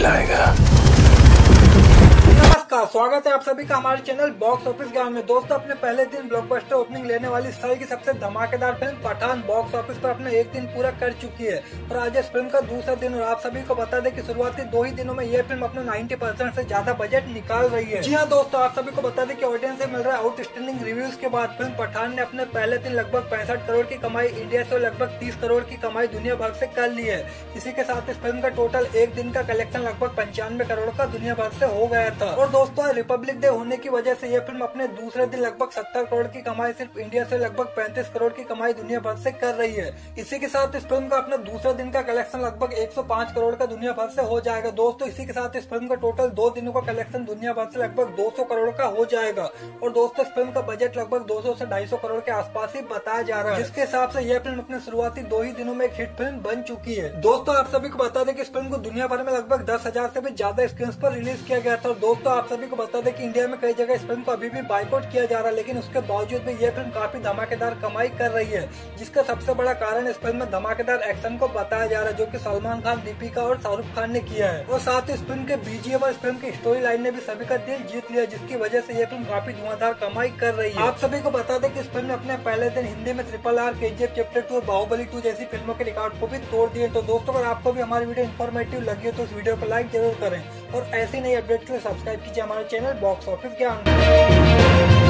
खिलाएगा। नमस्कार, स्वागत है आप सभी का हमारे चैनल बॉक्स ऑफिस ज्ञान में। दोस्तों, अपने पहले दिन ब्लॉकबस्टर ओपनिंग लेने वाली साल की सबसे धमाकेदार फिल्म पठान बॉक्स ऑफिस पर अपने एक दिन पूरा कर चुकी है और आज इस फिल्म का दूसरा दिन। और आप सभी को बता दें कि शुरुआती 2 ही दिनों में यह फिल्म अपने 90% से ज्यादा बजट निकाल रही है। जी हाँ दोस्तों, आप सभी को बता दें कि ऑडियंस से मिल रहा है आउटस्टैंडिंग रिव्यूज के बाद फिल्म पठान ने अपने पहले दिन लगभग 65 करोड़ की कमाई इंडिया से और लगभग 30 करोड़ की कमाई दुनिया भर से कर ली है। इसी के साथ इस फिल्म का टोटल एक दिन का कलेक्शन लगभग 95 करोड़ का दुनिया भर से हो गया था। और दोस्तों, रिपब्लिक डे होने की वजह से यह फिल्म अपने दूसरे दिन लगभग 70 करोड़ की कमाई सिर्फ इंडिया से लगभग 35 करोड़ की कमाई दुनिया भर से कर रही है। इसी के साथ इस फिल्म का अपने दूसरे दिन का कलेक्शन लगभग 105 करोड़ का दुनिया भर से हो जाएगा। दोस्तों, इसी के साथ इस फिल्म का टोटल 2 दिनों का कलेक्शन दुनिया भर से लगभग 200 करोड़ का हो जाएगा। और दोस्तों, इस फिल्म का बजट लगभग 200 से 250 करोड़ के आसपास ही बताया जा रहा है, जिसके हिसाब से यह फिल्म अपने शुरुआती 2 ही दिनों में एक हिट फिल्म बन चुकी है। दोस्तों, आप सभी को बता दें कि इस फिल्म को दुनिया भर में लगभग 10,000 से भी ज्यादा स्क्रीन पर रिलीज किया गया था। और दोस्तों, आप सभी को बता दें कि इंडिया में कई जगह इस फिल्म को अभी भी बाइकआउट किया जा रहा है, लेकिन उसके बावजूद भी यह फिल्म काफी धमाकेदार कमाई कर रही है, जिसका सबसे बड़ा कारण इस फिल्म में धमाकेदार एक्शन को बताया जा रहा है, जो कि सलमान खान, दीपिका और शाहरुख खान ने किया है। और साथ ही इस फिल्म के बीजीएम और इस फिल्म की स्टोरी लाइन ने भी सभी का दिल जीत लिया, जिसकी वजह से यह फिल्म काफी धुआंधार कमाई कर रही है। आप सभी को बता दें कि इस फिल्म ने अपने पहले दिन हिंदी में RRR, KGF चैप्टर 2 और बाहुबली 2 जैसी फिल्मों के रिकॉर्ड को भी तोड़ दिए। तो दोस्तों, अगर आपको भी हमारी वीडियो इन्फॉर्मेटिव लगी हो तो इस वीडियो को लाइक जरूर करें और ऐसी नई अपडेट के लिए सब्सक्राइब कीजिए हमारे चैनल बॉक्स ऑफिस ज्ञान।